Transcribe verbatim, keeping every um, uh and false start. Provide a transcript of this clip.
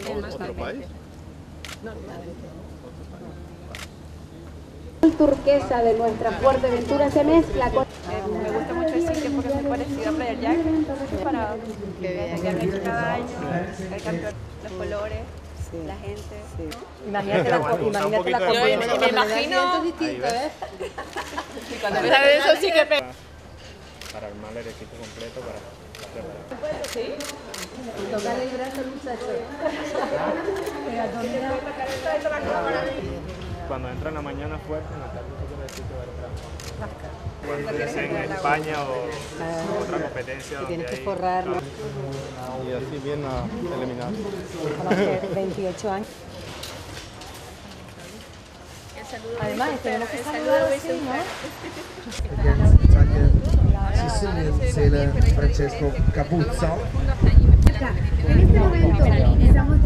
¿Otro país? El turquesa de nuestra Fuerteventura se mezcla con... Eh, me gusta mucho el sitio porque es muy parecido a Playa del Yaque, para que han hecho cada año, el campeón, los colores, sí, la gente. Sí. ¿No? Imagínate la bueno, imagínate la de- comida. Me, me imagino distinto, ¿eh? y cuando me sale eso sí que pe... Para armar el equipo completo para la preparar. ¿Sí? Tocarle el brazo al muchacho. Cuando entra en la mañana fuerte, en la tarde se quiere decir que va a entrar. Cuando es en España o otra competencia. Tienes donde que hay- forrarlo. Y así bien a eliminar. veintiocho años. Además, tenemos que saludar así, ¿no? Against Italian Sicilian sailor Francesco Capuzzo. En este momento estamos